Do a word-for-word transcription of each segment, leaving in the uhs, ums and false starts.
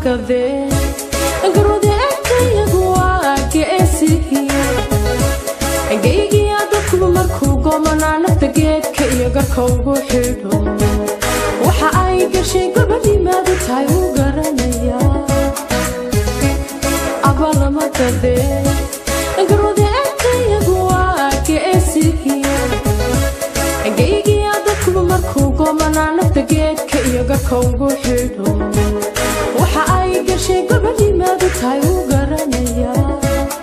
كذي قرودي أنتي جواك إسيكي جيجي أدوك مركو قمنا نفتقيت كي يقركو حلو وحاي قرشي قبلي ما دتاي وقرنيا أبلا ما كذي قرودي أنتي جواك إسيكي جيجي أدوك مركو قمنا نفتقيت كي يقركو حلو وحاي قرشي قبلي ما دتاي وقرنيا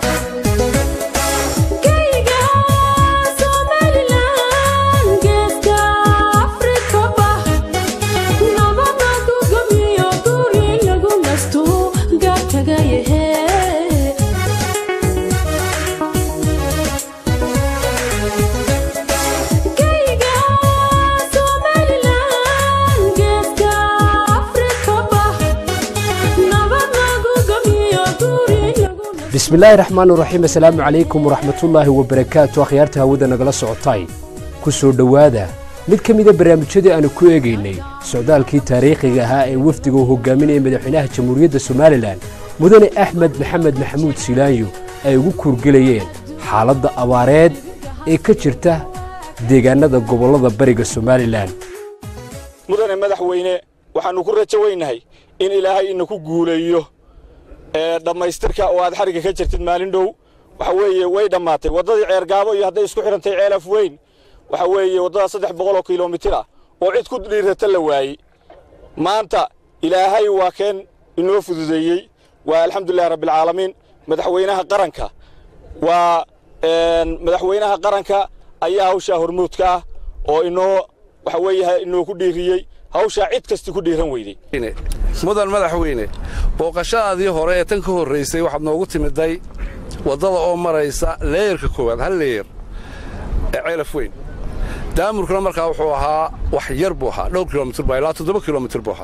بسم الله الرحمن الرحيم السلام عليكم ورحمة الله وبركاته أخيارتها ودنا قلا سعطاي كسر دوادا mid ka mid ah barnaamijyada aan ku eegaynay socdaalkii taariikhiga ahaa ee wafdiga uu hogaaminayay madaxweynaha jamhuuriyadda Soomaaliland mudane Axmed Maxamed Maxamuud Silaanyo ay ugu kurgelayeen xaaladda abaareed ee ka jirta deegaanada gobolada bariga Soomaaliland mudane madaxweyne waxaanu ku rajaynahay in Ilaahay inagu guuleeyo ee dhamaystirka oo aad xariga ka jirtid maalin dhow waxa weeye way dhamaatay wadadii ceergaabo iyo haday isku xirantay ceelaf weyn waxa weeye wadada saddex boqol oo kiiloomitir ah oo cid ku dhiirata la waayay maanta Ilaahay waa keen inoo fududeeyay waa alxamdulillah rabbil caalamiin madaxweynaha qaranka waa een madaxweynaha qaranka ayaa hawsha hormuudka ah oo inoo waxa weeye inoo ku dhiiriyay hawsha cid kasta ku dhiiran weeyday mudan madaxweyne booqashadii hore ee tan ka horeysay waxaad noogu timiday wadada oo maraysa leeyarka koowaad hal leeyar ee ceelaf weyn daamurkuna markaa wuxuu ahaa wax yar buu ahaa dhowr kiiloomitir baa ilaa toddoba kiiloomitir buu ahaa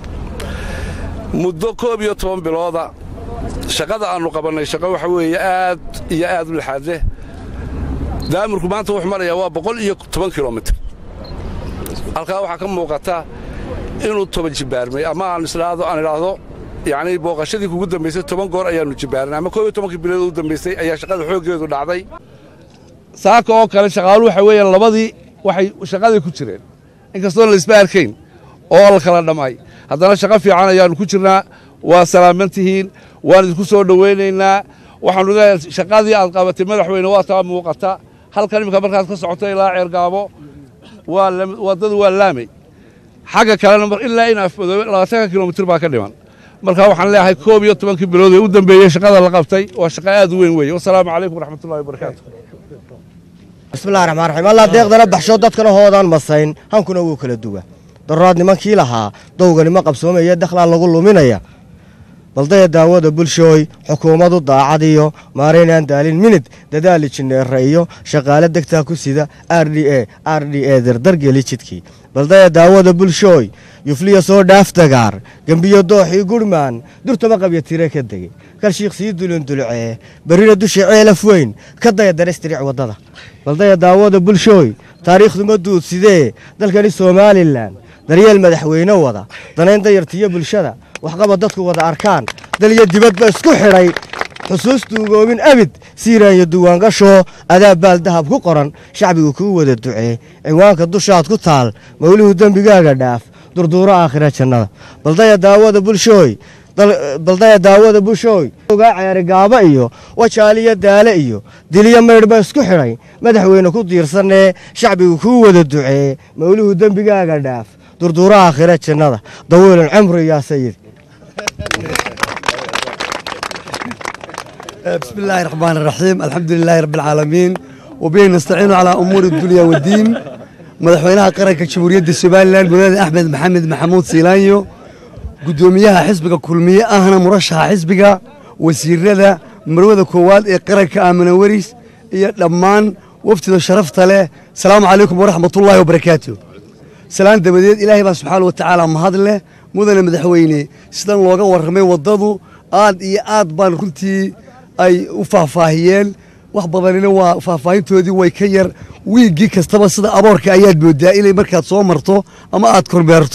muddo koob iyo toban bilooda shaqada aanu qabanay shaqo waxa weeye aad iyo aad u laxaad leh daamurku maanta wuxuu marayaa waa boqol iyo toban kiiloomitir halkaa waxaa ka muuqata inuu toban jibaarmay ama aan islaado aan ilaahdo yani booqashadii kugu dambeysay toban goor ayaanu jibaarnay ama koob iyo toban bilood u dambeysay ayaa shaqada xoogeedu dhacday saaka oo kale shaqaaluhu waxa weeyaan labadii waxay shaqadii ku jireen inkastoo la isba arkayn oo la kala dhamay haddana shaqo fiican ayaanu ku jirnaa waa salaamantihiin waan isku soo dhaweynaynaa waxaanu leeyahay shaqadii aad qabatay madaxweyne waa taa muuqata halkan imika markaad ka socotay ilaa ceergaabo waa wadadu waa laamay xagga kalena mar ilaa in afmadoobe labaatan kiiloomitir baa ka dhiman marka waxaan leeyahay koob iyo toban bilood ee u dambeeyay shaqada la qabtay waa shaqo aad u weyn weeye wassalaamu calaykum waraxmatullaahi wabarakaatuh بسم الله الرحمن الرحيم الله deeqdana baxsho dadkana hoodaan masayn hankuna wuu kala duwa daraad nimankii lahaa dowganimo qabsoomaya dakhlaan lagu luminaya balday daawada bulshooy xukuumadu daacad iyo maareynaan daalin minid dadaali jineer iyo shaqaale degta ku sida R D A R D A dardar geli jidkii balday daawada bulshooy yufliya soo dhaaftagaar gambiyo dooxii gurmaan durtama qabya tire ka degay kal sheekh sii dulun dulcee barina dushi ceelaf weyn ka daya darestiric wadada balday daawada bulshooy taariikhdu ma duud sidee dalkani Soomaaliland daryeel madaxweyne wada danaynta yartiyo bulshada wax qabad dadku wada arkaan daliya dibad ba isku xiray xusuustu goobin abid siiraan iyo duwaan gasho adaab baal dahab ku qoran shacbigu ku wada ducee ciwaanka dushaad ku taal mawluhu dambigaaga dhaaf durduuro aakhira jannada balday daawada bulshooy balday daawada bulshooy oga ciyaar gaaba iyo wajaaliya daale iyo diliya meedba isku xiray madaxweyne ku diirsanee shacbigu ku wada ducee mawluhu dambigaaga dhaaf durduuro aakhira jannada daweelan cumri yaa sayid بسم الله الرحمن الرحيم الحمد لله رب العالمين وبه نستعين على أمور الدنيا والدين مدحوينها قرنك جمهورية Soomaaliland مدن أحمد محمد محمود سيلانيو قدوميها حزبك كلمية أهنا مرشح حزبك وسيرده مروده كواد قرنك آمن وريس لمان وفتد شرفت له السلام عليكم ورحمة الله وبركاته سلام دبديد إلهي سبحانه وتعالى مهد له مدن مدحويني سلام لوغا ورمي ودادو آد إي آد بان كنتي أي وفافاهيين wax badanina waa faahfaahintoodii way ka yar wiigi kastaba sida aboorka ayaad moodaa inay markaad soo marto ama aad kormeerto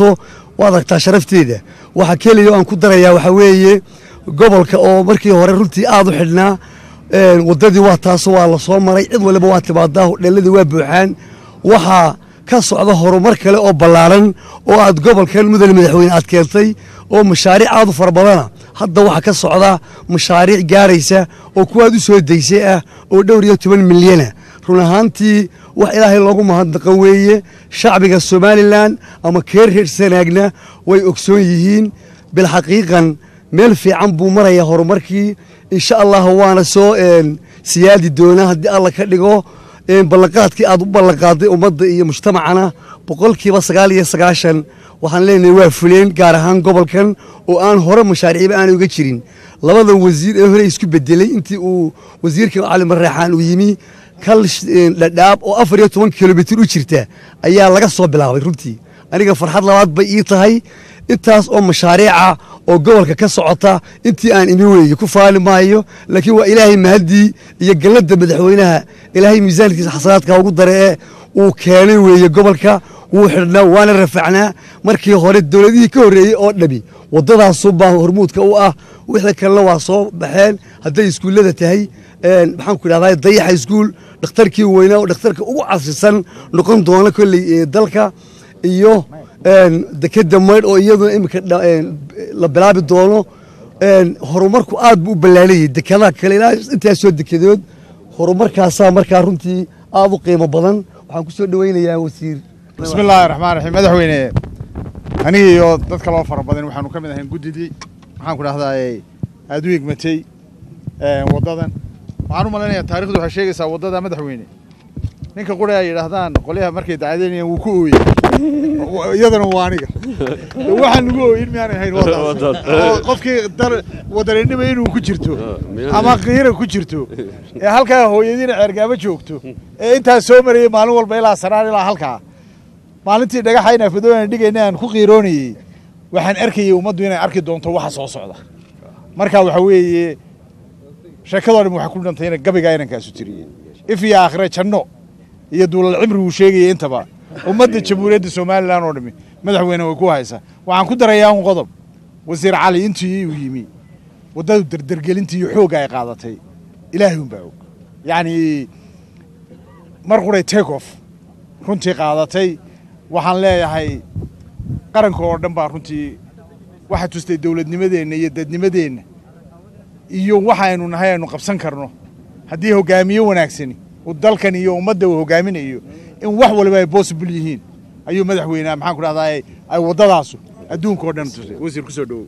waad aragtaa sharafteeda waxa keliya aan ku darayaa waxa weeye gobolka oo markii hore runtii aad u xidhnaa waddadii waa taas waa la soo maray cid waliba waa timaadaa hodheelladii waa buuxaan waxaa ka socda horumar kale oo ballaaran oo aad gobolkan mudane madaxweyne aad keentay oo mashaariic aad u fara badana hadda waxaa ka socda mashaariic gaaraysa oo kuwaad u soo daysay ah oo dhowr iyo toban milyana run ahaantii wax ilaahay loogu mahadnaqan weeye shacbiga somalilan ama keer reer sanaagna way ogsoon yihiin bilxaqiiqan meel fiican buu marayaa horumarkii insha allah waana soo siyaadi doonaa haddii alla ka dhigo ballanqaadkii aad u ballanqaaday ummadda iyo mujtamacana boqolkiiba sagaal iyo sagaashan waxaan leenahay waa fuleen gaar ahaan gobolkan oo aan hore mashaariicba aanay uga jirin labadan wasiir ee hore isku bedelay intii uu wasiirka cali marreexaan uu yimi kal dhadhaab oo afar iyo toban kilomitir u jirta ayaa laga soo bilaabay runtii aniga farxad labaad bay ii tahay intaas oo mashaariica oo gobolka ka socota intii aan imi weeye ku faali maayo laakiin waa ilaahay mahadii iyo galladda madaxweynaha ilaahay miisaankiisa xasanaadka ugu dare ee uu keenay weeye gobolka wuu xidhnaa waana rafacnaa markii hore dowladihii ka horreeyey oo dhami waddadaasubaa hormuudka u ah wixii kalena waa soo baxeen hadday iskuullada tahay maxaan ku idhahdaa dayaxa iskuul dhakhtarkii weynaa oo dhakhtarka ugu casrisan noqon doona kolley dalka iyo dekeda maydh oo iyaduna iminka la bilaabi doono horumarku aad buu u ballaalayay dekadaha kale ilaa intaasoo dekedood horumarkaasaa markaa runtii aad u qiimo badan waxaan ku soo dhawaynayaa wasiir bismi illaahi raxmaan raxiim madaxweyne aniga iyo dad kaloo fara badan waxaanu ka mid ahayn guddidii maxaan ku dhahdaa aad u egmatay waddadan waxaan u malaynayaa taarikhdu waxay sheegaysaa waddada madaxweyne ninka qura ay yidhaahdaan qolyaha markay dacadeynayaan wuu ku ooyey iyadana waa aniga waxaan lagu ooyin miyaanay ahayn waddaas qofkii wadaninima inuu ku jirto ama qiira ku jirto ee halkaa hooyadiina ceergaabo joogto ee intaas soo marayay maalin walba ilaa saraan ilaa halkaa maalintii dhagaxa inaa fadooyaan dhigayna aan ku qiiroonayey waxaan arkayay ummaddu inay arki doonto waxa soo socda marka waxa weeye sheekadoo dhan waxay ku dhantay ina gabaygaa inankaasu tiriyey if iyo aakhire janno iyo duulal cimri uu sheegayay intaba ummadda jamhuuriyadda somalilan oo dhami madaxweyne way ku haysaa waxaan ku darayaa un qodob wasiir cali intii uu yimi waddadu derdergelintii iyo xoogga ay qaadatay ilaahay unbaa og yacni mar quray take off runtii qaadatay waxaan leeyahay qaranka oo dhan baa runtii waxa tustay dowladnimadeenna iyo dadnimadeenna iyo waxaynu nahay aynu qabsan karno haddii hogaamiye wanaagsani uu dalkan iyo ummadda uu hogaaminayo in wax waliba ay possible yihiin ayuu madaxweynaha maxaan ku dhahdaa ay waddadaasu adduunka oo dhan tusay wasiir ku soo dhawow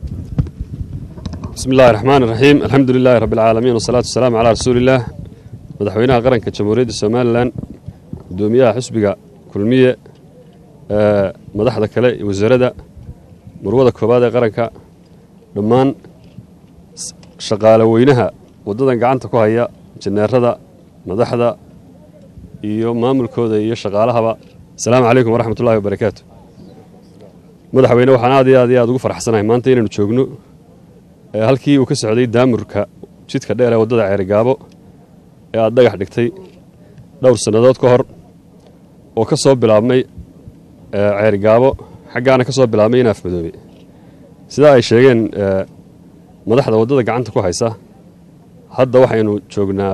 بسم الله الرحمن الرحيم الحمد لله رب العالمين والصلاة والسلام على رسول الله مدحوينها قرنك جمهورية السوماليلاند قدوميها حسبك كلمية آه مدحدا كله وزاردا مروده كوباده قرنك دمان shaqaalaweynaha wadadan gacanta ku haya jineerada madaxda iyo maamulkooda iyo shaqaalahaba assalaamu calaykum waraxmatullaahi wabarakaatu madaxweyne waxaan aad iyo aad iyo aad ugu faraxsanahay maanta inaynu joogno halkii uu ka socday daamurka jidka dheer ee waddada ceerigaabo ee aad dhagax dhigtay dhowr sannadood ka hor oo ka soo bilaabmay ceerigaabo xaggaana ka soo bilaabmay inaaf madoobe sidaa ay sheegeen madaxda waddada gacanta ku haysa hadda waxaynu joognaa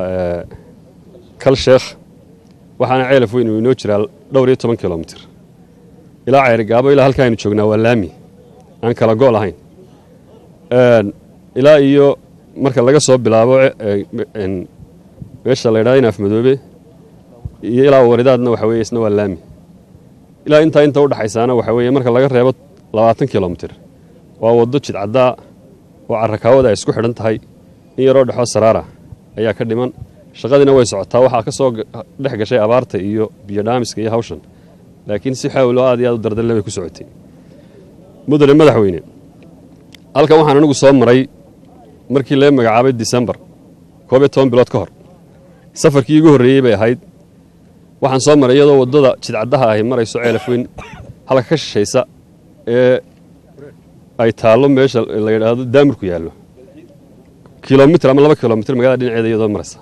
kal sheekh waxaana ceelaf weyn uu inoo jiraa dhowr iyo toban kilomitir ilaa ceerigaabo ilaa halka aynu joognaa waa laami aan kala go' lahayn ilaa iyo marka laga soo bilaabo meesha la yidhahdo inaaf madoobe iyo ilaa waridaadna waxa weeye isna waa laami ilaa intaa inta u dhaxaysaana waxa weeye marka laga reebo labaatan kilomitir waa waddo jidcaddaa oo carrakaawada ay isku xidhan tahay in yaroo dhexoo saraara ayaa ka dhiman shaqadiina way socotaa waxaa ka soo dhex gashay abaarta iyo biyo dhaamiska iyo hawshan laakiin si xawlo aad iyo aad u dardalle bay ku socotay mudane madaxweyne halkan waxaan anigu soo maray markii laga magacaabay disembar koob iyo toban bilood ka hor safarkii igu horreeyey bay ahayd waxaan soo maray iyadoo waddada jidcaddaha ahi marayso ceelaf weyn halka ka shishaysa ee ay taallo meesha la yidhaahdo daamurku yaallo kilomitir ama laba kilomitir magaalada dhinaceeda iyadoo maraysa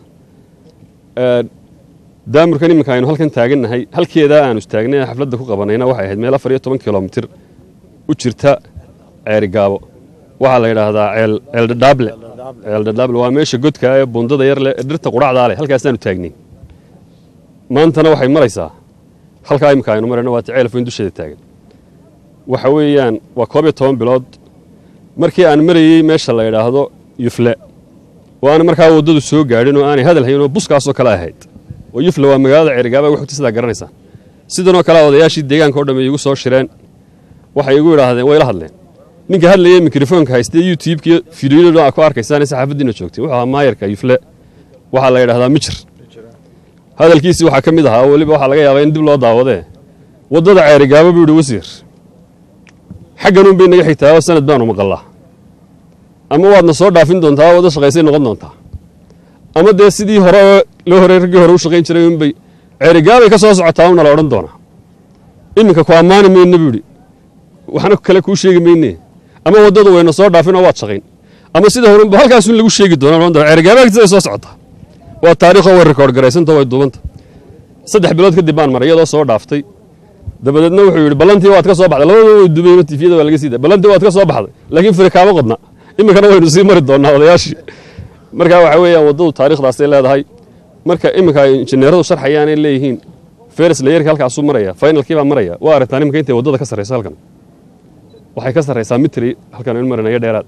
daamurkan iminka aynu halkan taagannahay halkeedaa aanu istaagnay xafladda ku qabanayna waxay ahayd meel afar iyo toban kilomitir u jirta ceerigaabo waxaa la yidhaahdaa ceeldhadhaable ceeldhadhaable waa meesha godka ee bundada yar leh ee dhirta qudhacdaa leh halkaasaanu taagnay maantana waxay maraysaa halkaa imika aynu marayno waa ceelfoyn dusheeda taagan waxa weeyaan waa koob iyo toban bilood markii aan marayey meesha la yidhaahdo yufle oo aan markaa waddadu soo gaadhin oo aanay hadal hayn oo buskaasoo kale ahayd oo yufle waa magaalada ceerigaaba ugu xigta sidaa garanaysaa sidanoo kale odayaashii deegaanka o dhamme igu soo shireen waxay igu idhaahdeen way la hadleen ninka hadlayey mikrofoonka haystee youtubeka fideoyada aa ku arkaysaan ee saxaafaddiina joogtay wuxuu ahaa maayarka yufle waxaa la yidhahdaa mijir hadalkiisii waxaa ka mid ahaa weliba waxaa laga yaabaa in dib loo daawadee waddada ceerigaabo buu yidhi wasiir xagganuun bay naga xigtaa oo sanad baanu maqallaa ama waadna soo dhaafin doontaa wadda shaqaysay noqon doontaa ama dee sidii hore loo horey raggii hore u shaqayn jiray unbay ceerigaabay ka soo socotaa una la odhan doonaa iminka ku ammaani mayna buu yidhi waxna kale kuu sheegi mayne ama waddadu wayna soo dhaafin oo waad shaqayn ama sida horunba halkaasun lagu sheegi doonaa odhan doonaa ceerigaaba agtiisay soo socotaa waa taariikhoo way rikoord garaysanta way duubanta saddex bilood kadib baan maray iyadoo soo dhaaftay dabadeedna wuxuu yidhi ballantii waad ka soo baxday labadaba way duubayno tifiyada waa laga sii daa ballantii waad ka soo baxday laakiin firi kaama qodna iminkana waynu sii mari doonnaa odayaashii markaa waxa weeyaan waddadu taariikhdaasay leedahay marka iminka ay injineeradu sharxayaan ay leeyihiin feres layerka halkaasuu maraya finalkii baa maraya waa aragtaan iminka intay waddada ka sarrayso halkan waxay ka sarraysaa mitri halkan aynu marinayo dheeraad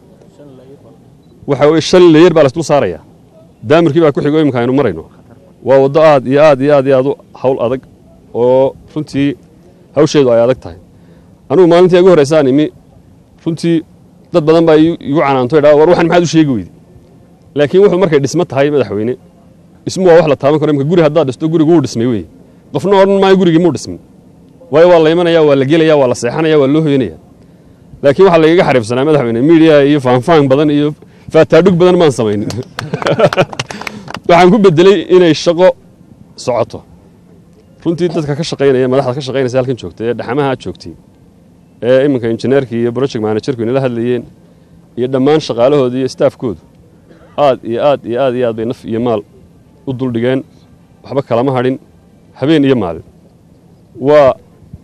waxa weye shan layer baa laysdul saarayaa daamirkii baa ku xigo iminka aynu marayno waa waddo aad iyo aad iyo aad iyo aad u hawl adag oo runtii hawsheedu ay adag tahay anugu maalintii ugu horraysaan imi runtii dad badan baa igu canaantoy dhaa war waxan maxaad u sheegi weydi laakiin wuxuu markay dhismo tahay madaxweyne dhismu waa wax la taaban karo imika guri haddaad dhisto gurigu wuu dhismay wey qofna odhan maayo gurigii muu dhismin waayo waa la imanaya waa la gelaya waa la seexanaya waa loo hoyanaya laakiin waxaa lagaga xariifsanaa madaxweyne miidiya iyo faanfaan badan iyo faataadhug badan maan samaynin waxaan ku bedelay inay shaqo socoto runtii dadka ka shaqaynaya madaxda ka shaqaynaysa halkan joogtay ee dhaxamaha joogtay ee iminka injineerkii iyo project managerku inala hadlayeen iyo dhammaan shaqaalahooda iyo staafkoodu aad iyo aad iyo aad iyo aad bay naf iyo maal u duldhigeen waxba kalama hadhin habeen iyo maalin waa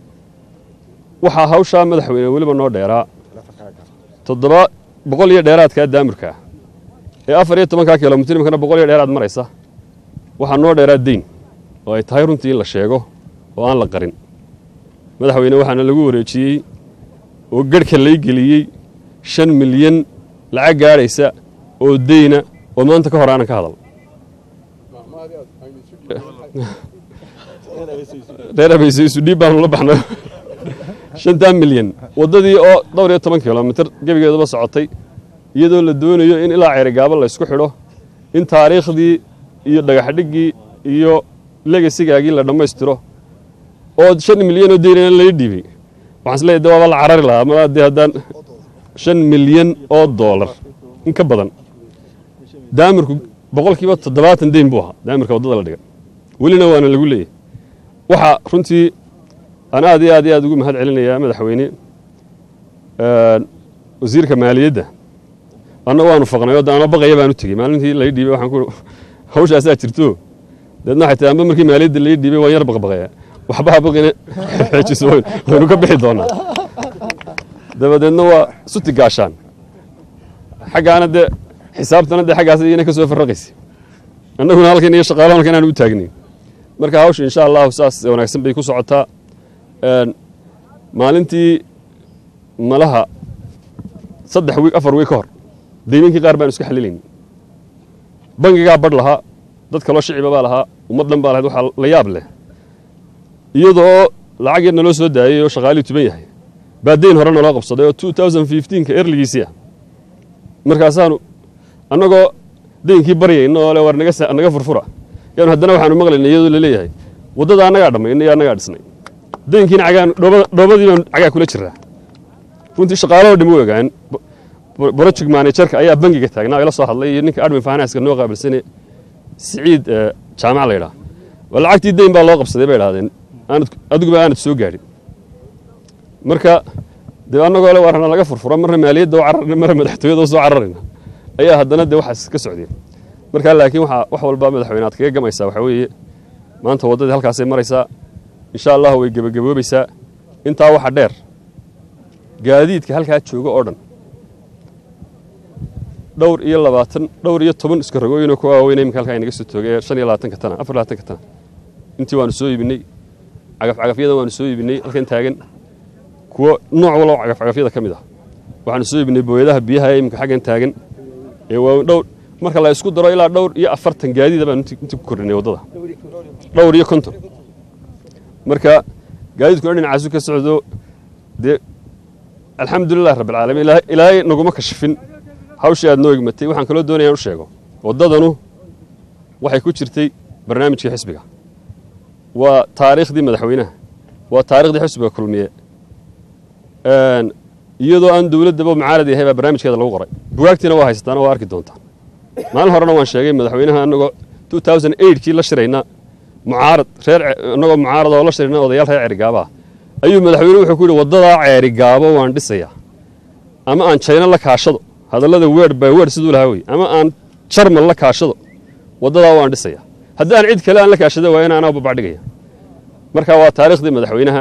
waxaa hawshaa madaxweyne weliba noo dheeraa toddoba boqol iyo dheeraadkaa daamirkaa ee afar iyo tobankaa kilomitir iminkana boqol iyo dheeraad maraysa waxaa noo dheeraa deyn oo ay tahay runtii in la sheego oo aan la qarin madaxweyne waxaana lagu wareejiyey oo garhka lay geliyey shan milyan lacag gaadhaysa oo deyna oo maanta ka hor aanan ka hadal reer abayse isudhiib baanu la baxnay shantaa milyan waddadii oo dhowr iyo toban kilomitir gebigeeduba socotay iyadoo la doonayo in ilaa ceerigaabo laysku xidho in taariikhdii iyo dhagaxdhiggii iyo legasigaagii la dhammaystiro oo shan milyan oo deynana lay dhiibay waxaan isleeyahay de waaba la carari lahaa ma dee haddaan shan milyan oo doolar in ka badan daamirku boqolkiiba toddobaatan deyn buu ahaa daamirka waddada la dhiga welina waana lagu leeyahy waxaa runtii aan aad iyo aad iyo aad ugu mahad celinayaa madaxweyne wasiirka maaliyadda anna waanu faqnay oo daano baqaya baan u tegey maalintii lay dhiibay waxaan ku hawshaasaa jirto deedna waxay tahay amba markii maaliyadda lay dhiibay waan yar baqbaqaya waxba ha baqine xeejiso waynu ka bixi doonaa dabadeedna waa suti gaashaan xaggaana dee xisaabtana dee xaggaas iyana ka soo farraqaysa annaguna halkan iyo shaqaalo halkan aan u taagnayn marka hawsha insha allahu saas wanaagsan bay ku socotaa maalintii malaha saddex wiig afar wiig ka hor deyninkii qaar baan iska xalilayn bangigaa badh lahaa dad kaloo shiciba baa lahaa ummad dhan baa lahayd waxaa la yaab leh iyadoo lacag yar naloo soo daayey oo shaqaalii tuban yahay baa deyn hore naloo qabsaday oo two thousand fifteenka erligiisii ah markaasaanu annagoo deynkii baryayna oo le war naga furfura yaanu haddana waxaanu maqlayna iyadoo la leeyahay waddada annagaa dhammayna iyo annagaa dhisnay deynkiina cagaan dhoobadii baan cagaa kula jiraa runtii shaqaalahoo dham u ogaan project managerka ayaa bangiga taagnaa ila soo hadlay iyo ninka admin finanska noo qaabilsane siciid jaamac la yidhaha waa lacagtii deyn baa loo qabsaday bay idhahdeen aanad adiguba aanad soo gaadhin marka dee annagoo le warana laga furfura marna maaliyadda u cararna marna madaxtooyada u soo cararayna ayaa haddana dee waxaas ka socdeen markaa laakiin waxaa wax walba madaxweyne aad kaga gamaysaa waxaa weeye maanta waddadii halkaasay maraysaa insha allahu way gebagaboobaysaa intaa waxa dheer gaadiidka halkaa jooga oo dhan dhowr iyo labaatan dhowr iyo toban iska rogooyinoo ku waaweyn iminka halkaa inaga soo toogay shan iyo labaatanka tana afar labaatanka tana intii waanu soo iibinay cagafcagafyada waanu soo iibinay halkan taagan kuwo nooc walba cagafcagafyada ka mid ah waxaanu soo iibinay booyadaha biyaha ee iminka xaggan taagan ee waa dhowr marka la isku daro ilaa dhowr iyo afartan gaadiida baan intii ku kordhinay waddada dhowr iyo konton marka gaadiidkuna dhinacaasu ka socdo dee alxamdulilah rabbilcaalamiin ilaahay naguma kashifin hawshii aad noo egmatay waxaan kaloo doonaya in u sheego waddadanu waxay ku jirtay barnaamijkii xisbiga waa taariikhdii madaxweynaha waa taariikhdii xisbiga kulmiye iyadoo aan dawladdaba mucaarad yahay baa barnaamijkeeda lagu qoray bugaagtiina waa haysataan oo waa arki doontaan maalin horena waan sheegay madaxweynaha annagoo kii la shirayna mucaarad reer annagoo mucaarad oo la shirayna odayaal reer ceerigaaba ah ayuu madaxweynuhu wuxuu ku yidhi waddadaa ceerigaabo waan dhisayaa ama aan jayna la kaashado hadallada weerd baa weerd siduu lahaa wey ama aan jarmal la kaashado waddadaa waan dhisayaa haddii aan cid kale aan la kaashado waa in anaa babacdhigaya marka waa taariikhdii madaxweynaha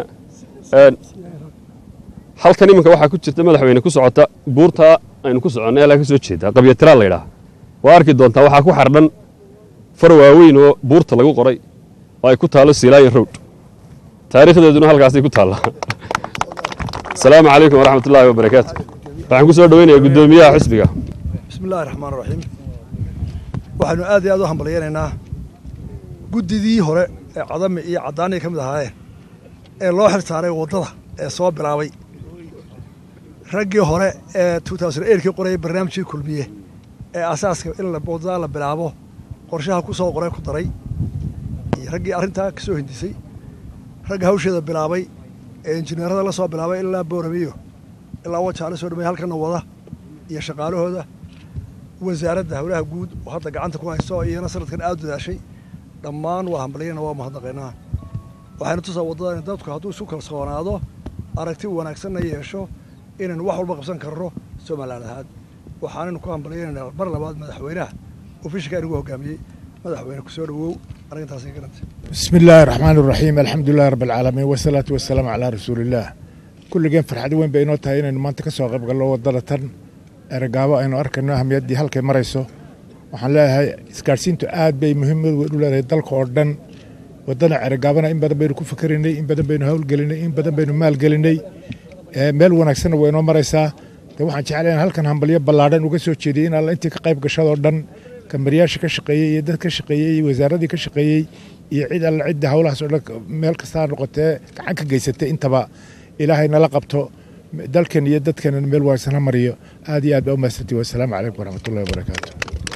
halkan iminka waxaa ku jirta madaxweyne ku socota buurtaa aynu ku soconnay alaa ka soo jeedaa qabyatiraa la yidhaha waa arki doontaa waxaa ku xardhan far waaweyn oo buurta lagu qoray oo ay ku taallo silaayan rowd taariikhdeeduna halkaasay ku taallaa asalaamu calaykum waraxmat ullaahi wabarakaatu waxaan ku soo dhoweynayaa guddoomiyaha xisbiga bismi illaahi raxmaan raxiim waxaanu aad iyo aad u hambalyaynaynaa guddidii hore ee cadami iyo caddaaniya ka mid ahaayeen ee loo xil saaray waddada ee soo bilaabay raggii hore ee kii qorayay barnaamijkii kulmiye ee asaaska in waddada la bilaabo qorshaha ku soo qoray ku daray iyo raggii arrintaa ka soo hindisay ragga hawsheeda bilaabay ee injineerada la soo bilaabay ilaa booramiyo ilaa wajaale soo dhamay halkana wada iyo shaqaalahooda wasaaradda howlaha guud oo hadda gacanta ku haysto iyana sanadkan aad dadaashay dhammaan waa hambalyana waa mahadnaqaynaa waxayna tusaa waddada in dadku hadduu isu kalsoonaado aragti wanaagsanna yeesho inaynu wax walba qabsan karno somaliland ahaad waxaanaynu ku hambalyaynaynaa mar labaad madaxweynaha ofishinka inagu hoggaamiyey madaxweyne ku soo dhawow arrintaasi garanta bismi illaahi raxmaani raxiim alxamdulilahi rabbi alcaalamiin wasalaatu wasalaamu calaa rasuulillaah kulligeen farxad weyn bay inoo tahay inaynu maanta ka soo qayb gallo waddada tan eragaabo aynu arkayno ahmiyaddii halkay marayso waxaan leeyahay isgaadhsiintu aad bay muhiimad weyn u leedahay dalka oo dhan waddada eragaabana in badan baynu ku fikerinay in badan baynu hawlgelinay in badan baynu maalgelinay meel wanaagsanna way inoo maraysaa de waxaan jeclayn halkan hambalyo ballaadhan uga soo jeediyey in alla intii ka qayb gashadoo dhan kamariyaasha ka shaqeeyey iyo dad ka shaqeeyey iyo wasaaradii ka shaqeeyey iyo cid alla cidda hawlahaas oo dhan meel kastaa noqotee gacan ka geysatay intaba ilaahay nala qabto dalkan iyo dadkanna meel wanaagsan ha mariyo aad iyo aad baa u mahadsantihi wassalaamu calaykum waraxmatullahi wabarakaatu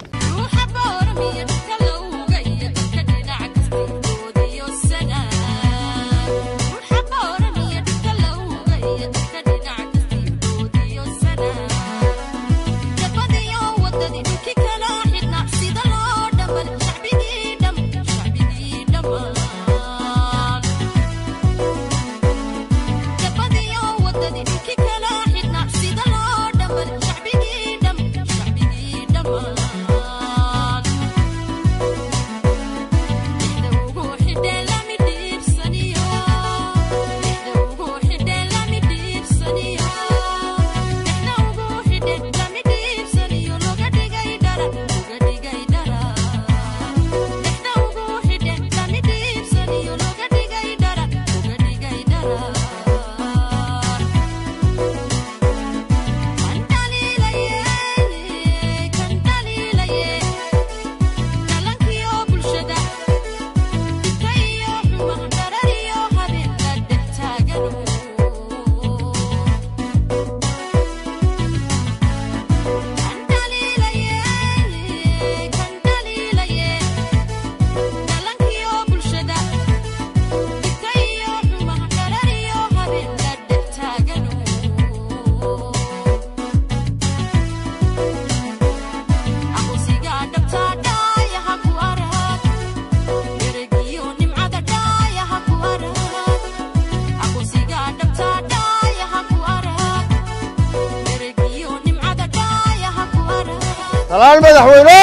طلال مدحوينه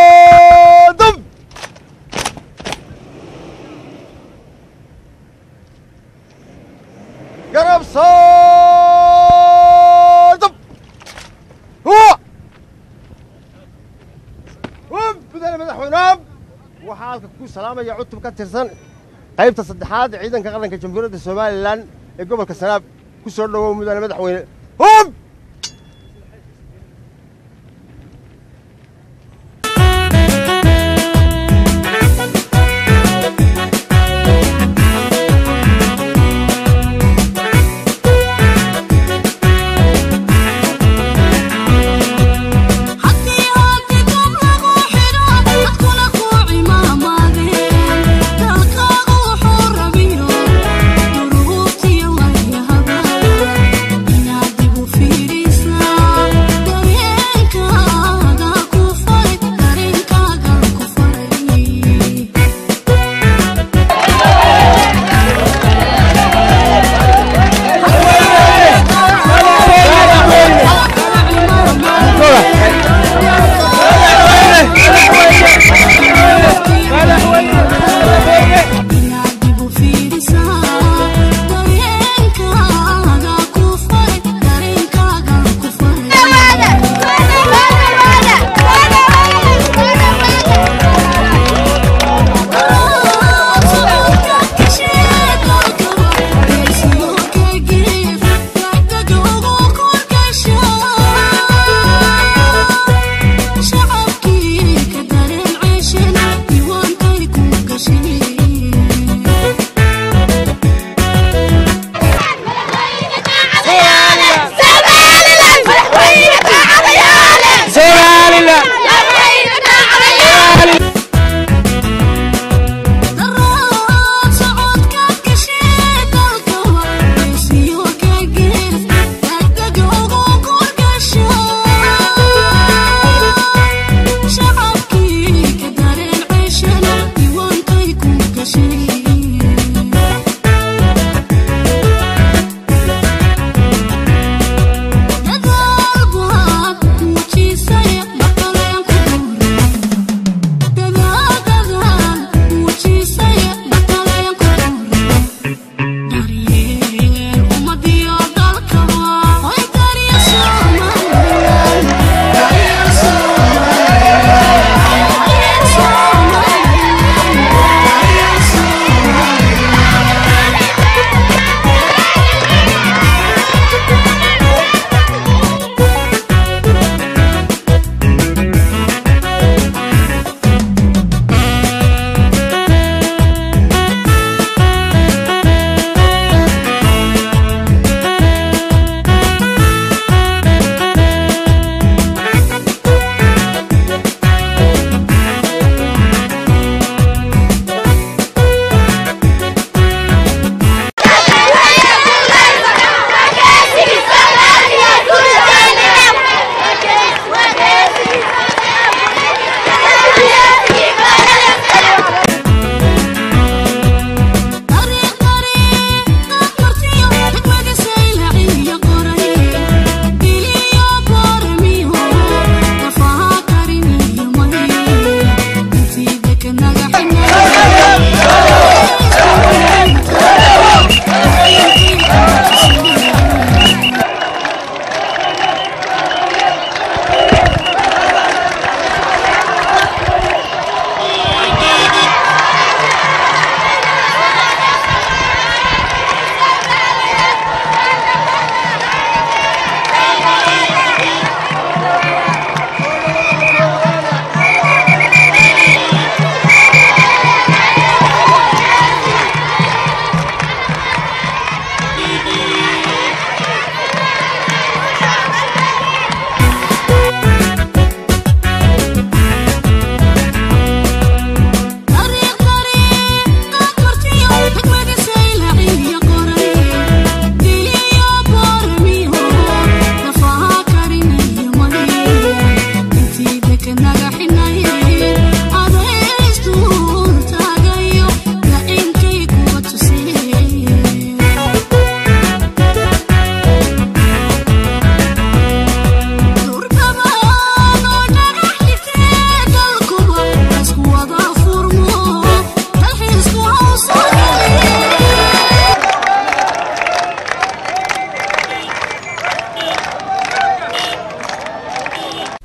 كسر mudane madaxweyne waxaa halka ku salaamaya cutub ka tirsan qaybta saddexaad ciidanka qaranka jamhuuriyadda Soomaaliland ee gobolka Sanaab ku soo dhawow mudane madaxweyne hub feel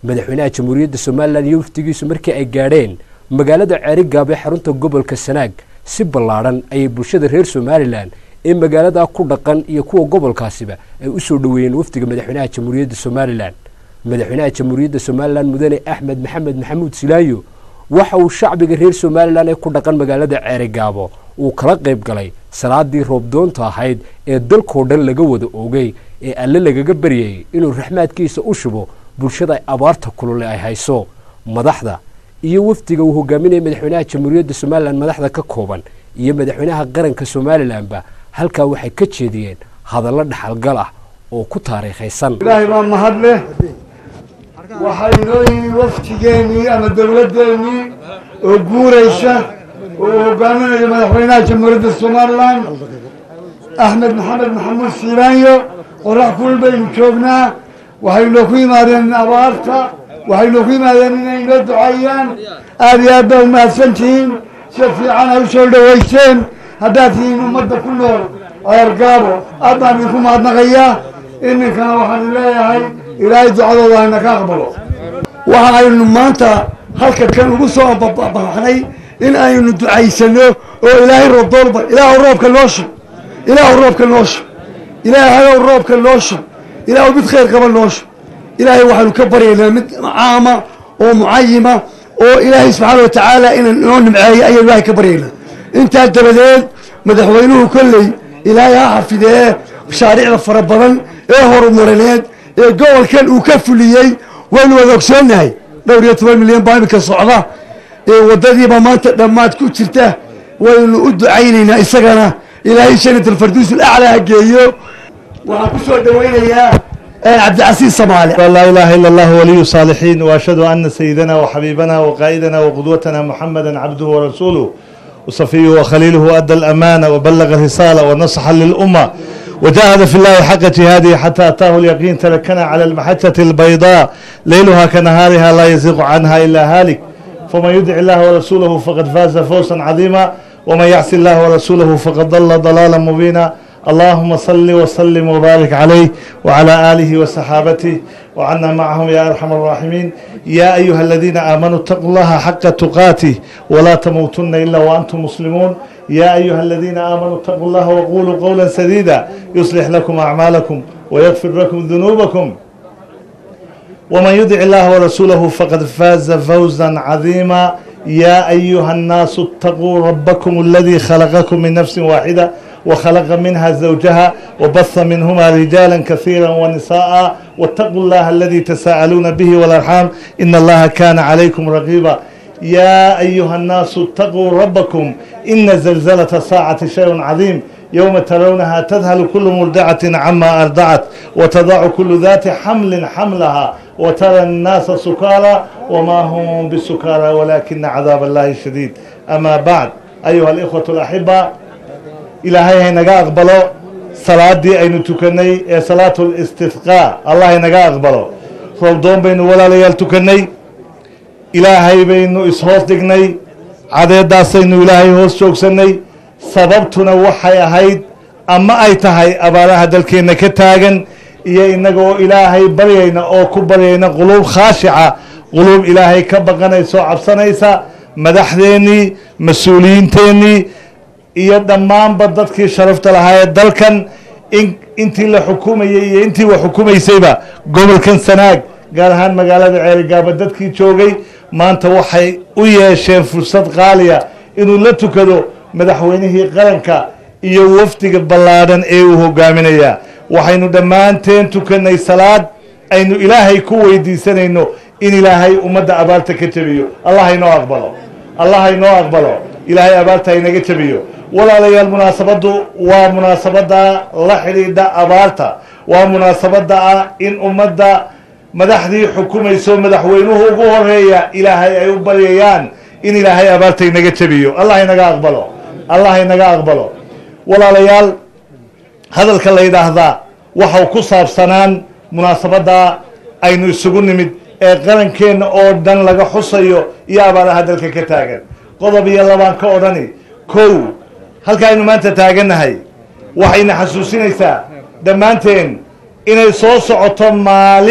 madaxweynaha jamhuuriyadda somalilan iyo wafdigiisu markii ay gaadheen magaalada ceerigaabo ee xarunta gobolka sanaag si ballaadhan ayay bulshada reer somalilan ee magaaladaa ku dhaqan iyo kuwa gobolkaasiba ay u soo dhoweeyeen wafdiga madaxweynaha jamhuuriyadda somalilan madaxweynaha jamhuuriyadda somalilan mudane axmed maxamed maxamuud silaayo waxa uu shacbiga reer somalilan ee ku dhaqan magaalada ceerigaabo uu kala qayb galay salaadii roobdoonta ahayd ee dalkoo dhan laga wada oogay ee alle lagaga baryayay inuu raxmaadkiisa u shubo bulshada ay abaarta kulule ay hayso madaxda iyo wafdiga uu hogaaminaya madaxweynaha jamhuuriyadda somalilan madaxda ka kooban iyo madaxweynaha qaranka somalilanba halkaa waxay ka jeediyeen hadallo dhaxalgal ah oo ku taariikhaysan ilaahay baa mahad leh waxaa inoo yimi waftigeennii ama dowladdeennii oo guuraysa oo hogaaminayo madaxweynaha jamhuuriyadda somalilan axmed maxamed maxamuud siilaanyo qorax kulul baynu joognaa waxaynoo ku yimaadeen abaarta waxaynoo ku yimaadeen inay inoo duceeyaan aada iyo aad baa umahadsantihiin si fiican ay u soo dhowayseen haddaad tihiin ummadda ku nool ceergaabo aad baan idinku mahadnaqayaa iminkana waxaan leeyahay ilaahay ducadooda hayna ka aqbalo waxa aynu maanta halka kan ugu soo baxnay in aynu ducaysano oo ilaahay roobdoolba ilaahu roobka noo shub ilaahu roobka noo shub ilaahayow roobka noo shub ilaahu mid khayr qaba noo shub ilaahay waxaanu ka baryaynaa mid caama oo mucayima oo ilaahay subxaana wa tacaala inaan inoo nimceeyo ayaynu ilaahay ka baryaynaa intaa dabadeed madaxweynuhu kolley ilaahay ha xafidee mashaariicda fara badan ee horumarineed ee gobolkan uu ka fuliyey waynu wada ogsoonnahay dhowr iyo toban milyan baa iminka socda ee waddadiiba maanta dhammaad ku jirta waynu u ducaynaynaa isagana ilaahay janat alfarduus alaclaa ha geeyo waxaan ku soo dhowaynayaa cabdicasiis samaale laa ilaaha ila allah waliyu saalixiin waashhadu ana sayidana waxabiibana waqaa'idana waqudwatana muxamada cabduhu warasuuluh وصفيه وخليله أدى الأمانة وبلغ الرسالة ونصح للأمة وجاهد في الله حق جهاده حتى أتاه اليقين تركنا على المحجة البيضاء ليلها كنهارها لا يزيغ عنها إلا هالك فمن يدع الله ورسوله فقد فاز فوزا عظيما ومن يعصي الله ورسوله فقد ضل ضلالا مبينا اللهم صل وسلم وبارك عليه وعلى آله وصحابته وعنا معهم يا أرحم الراحمين يا أيها الذين آمنوا اتقوا الله حق تقاته ولا تموتن إلا وأنتم مسلمون يا أيها الذين آمنوا اتقوا الله وقولوا قولا سديدا يصلح لكم أعمالكم ويغفر لكم ذنوبكم ومن يطع الله ورسوله فقد فاز فوزا عظيما يا أيها الناس اتقوا ربكم الذي خلقكم من نفس واحدة وخلق منها زوجها وبث منهما رجالا كثيرا ونساء واتقوا الله الذي تساءلون به والأرحام إن الله كان عليكم رقيبا يا أيها الناس اتقوا ربكم إن زلزلة الساعة شيء عظيم يوم ترونها تذهل كل مرضعة عما أرضعت وتضع كل ذات حمل حملها وترى الناس سكارى وما هم بسكارى ولكن عذاب الله شديد أما بعد أيها الإخوة الأحبة ilaahay haynaga aqbalo salaadii aynu tukanay ee salaatul istisqaa allah haynaga aqbalo roobdoon baynu walaalayaal tukanay ilaahay baynu ishoos dhignay cadeedaasaynu ilaahay hoos joogsanay sababtuna waxay ahayd ama ay tahay abaaraha dalkeenna ka taagan iyo innagoo ilaahay baryayna oo ku baryayna quluub khaashica quluub ilaahay ka baqanaysa oo cabsanaysa madaxdeennii mas-uuliyiinteennii iyo dhammaanba dadkii sharafta lahaa ee dalkan in intii la xukumayey iyo intii wa xukumaysayba gobolkan sanaag gaar ahaan magaalada ceerigaabo dadkii joogay maanta waxay u yeesheen fursad qaaliya inuu la tukado madaxweynihii qaranka iyo wafdiga ballaadhan ee uu hogaaminayaa waxaynu dhammaanteen tukanay salaad aynu ilaahay ku weydiisanayno in ilaahay ummadda abaarta ka jabiyo allah haynoo aqbalo allah haynoo aqbalo ilaahay abaarta haynaga jabiyo walaalayaal munaasabaddu waa munaasabadda la xidhiidha abaarta waa munaasabadda ah in ummadda madaxdii xukumayso madaxweynuhu ugu horeeya ilaahay ay u baryayaan in ilaahay abaarta inaga jabiyo allah inaga aqbalo allah inaga aqbalo walaalayaal hadalka la yidhaahdaa waxau ku saabsanaan munaasabadda aynu isugu nimid ee qarankeenna oo dhan laga xusayo iyo abaaraha dalka ka taagan qodob iyo labaan ka odhani kow halka aynu maanta taagannahay waxayna xasuusinaysaa dhammaanteen inay soo socoto maalin